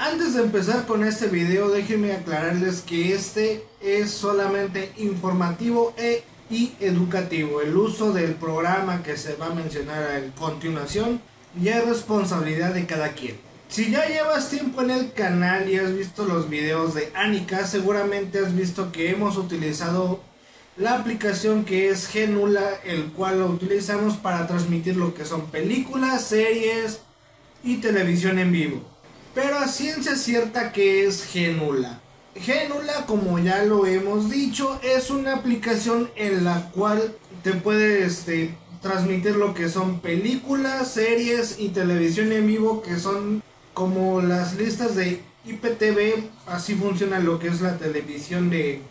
Antes de empezar con este video, déjenme aclararles que este es solamente informativo y educativo. El uso del programa que se va a mencionar a continuación ya es responsabilidad de cada quien. Si ya llevas tiempo en el canal y has visto los videos de Anika, seguramente has visto que hemos utilizado la aplicación que es Genula, el cual lo utilizamos para transmitir lo que son películas, series y televisión en vivo. Pero a ciencia cierta, ¿qué es Genula? Genula, como ya lo hemos dicho, es una aplicación en la cual te puede transmitir lo que son películas, series y televisión en vivo, que son como las listas de IPTV. Así funciona lo que es la televisión de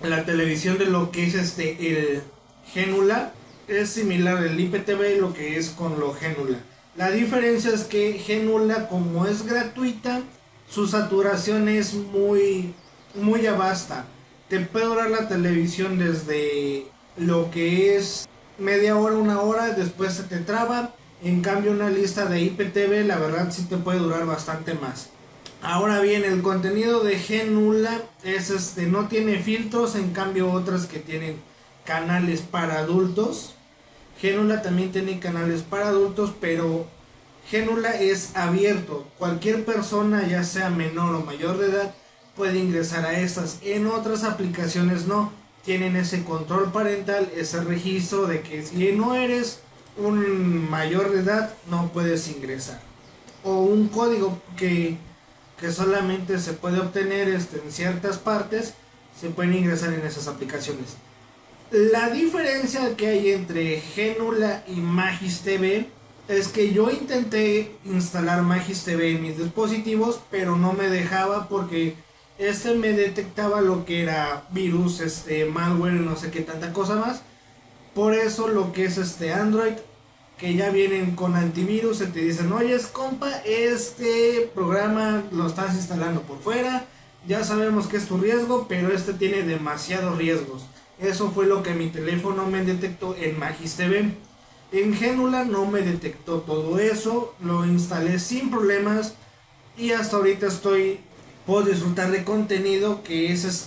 lo que es el Genula. Es similar el IPTV lo que es con lo Genula. La diferencia es que Genula, como es gratuita, su saturación es muy vasta. Te puede durar la televisión desde lo que es media hora, una hora, después se te traba. En cambio, una lista de IPTV, la verdad sí te puede durar bastante más. Ahora bien, el contenido de Genula es no tiene filtros, en cambio otras que tienen canales para adultos. Genula también tiene canales para adultos, pero Genula es abierto. Cualquier persona, ya sea menor o mayor de edad, puede ingresar a estas. En otras aplicaciones no. Tienen ese control parental, ese registro de que si no eres un mayor de edad, no puedes ingresar. O un código que solamente se puede obtener en ciertas partes, se pueden ingresar en esas aplicaciones. La diferencia que hay entre Genula y Magis TV es que yo intenté instalar Magis TV en mis dispositivos, pero no me dejaba porque me detectaba lo que era virus, malware, no sé qué tanta cosa más. Por eso lo que es Android, que ya vienen con antivirus, se te dicen: oye, compa, este programa lo estás instalando por fuera, ya sabemos que es tu riesgo, pero tiene demasiados riesgos. Eso fue lo que mi teléfono me detectó en Magis TV. En Genula no me detectó todo eso, lo instalé sin problemas y hasta ahorita puedo disfrutar de contenido que es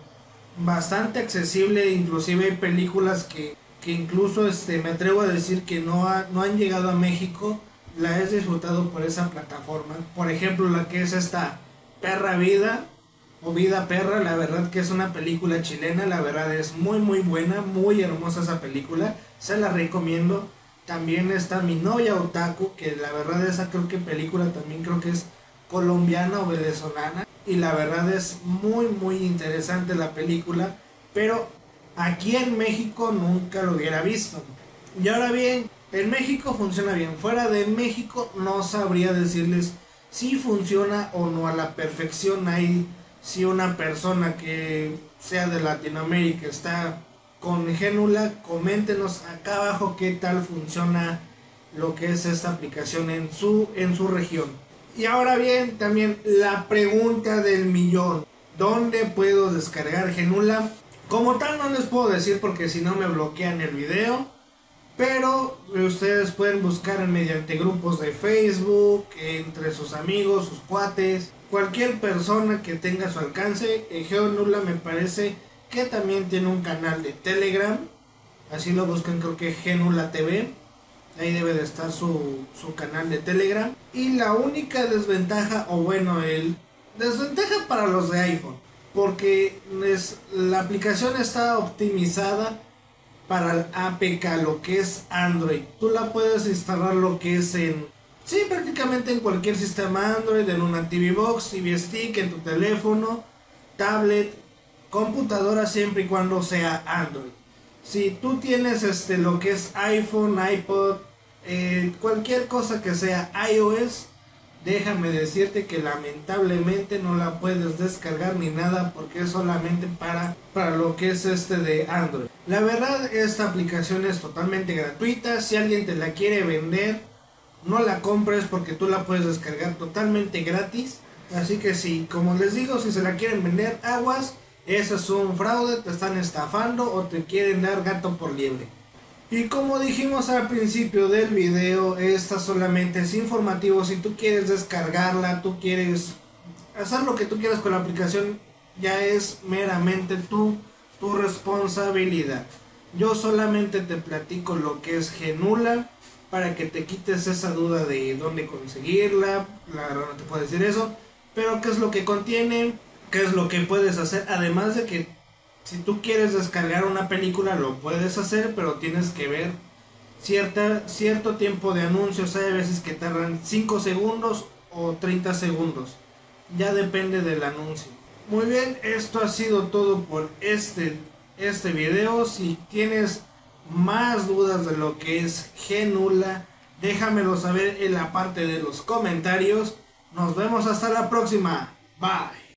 bastante accesible. Inclusive hay películas que incluso me atrevo a decir que no han llegado a México. La he disfrutado por esa plataforma. Por ejemplo, la que es esta Perra Vida o Vida Perra, la verdad que es una película chilena. La verdad es muy buena, muy hermosa esa película, se la recomiendo. También está Mi Novia Otaku, que la verdad esa película también creo que es colombiana o venezolana, y la verdad es muy interesante la película, pero aquí en México nunca lo hubiera visto. Y ahora bien, en México funciona bien. Fuera de México no sabría decirles si funciona o no a la perfección. Si una persona que sea de Latinoamérica está con Genula, coméntenos acá abajo qué tal funciona lo que es esta aplicación en su región. Y ahora bien, también la pregunta del millón: ¿dónde puedo descargar Genula? Como tal no les puedo decir porque si no me bloquean el video, pero ustedes pueden buscar mediante grupos de Facebook, entre sus amigos, sus cuates, cualquier persona que tenga a su alcance. Genula me parece que también tiene un canal de Telegram, así lo buscan, creo que Genula TV. Ahí debe de estar su canal de Telegram. Y la única desventaja, o bueno, desventaja para los de iPhone, porque la aplicación está optimizada para el APK, lo que es Android. Tú la puedes instalar lo que es prácticamente en cualquier sistema Android, en una TV Box, TV Stick, en tu teléfono, tablet, computadora, siempre y cuando sea Android. Si tú tienes lo que es iPhone, iPod, cualquier cosa que sea iOS, déjame decirte que lamentablemente no la puedes descargar ni nada, porque es solamente para lo que es de Android. La verdad, esta aplicación es totalmente gratuita. Si alguien te la quiere vender, no la compres porque tú la puedes descargar totalmente gratis. Así que sí, como les digo, si se la quieren vender, aguas. Eso es un fraude, te están estafando o te quieren dar gato por liebre. Y como dijimos al principio del video, esta solamente es informativo. Si tú quieres descargarla, tú quieres hacer lo que tú quieras con la aplicación ya es meramente tu responsabilidad. Yo solamente te platico lo que es Genula para que te quites esa duda de dónde conseguirla. La verdad no te puedo decir eso, pero qué es lo que contiene, qué es lo que puedes hacer. Además de que si tú quieres descargar una película lo puedes hacer, pero tienes que ver cierto tiempo de anuncios. Hay veces que tardan 5 segundos o 30 segundos. Ya depende del anuncio. Muy bien, esto ha sido todo por este video. Si tienes más dudas de lo que es Genula, déjamelo saber en la parte de los comentarios. Nos vemos hasta la próxima. Bye.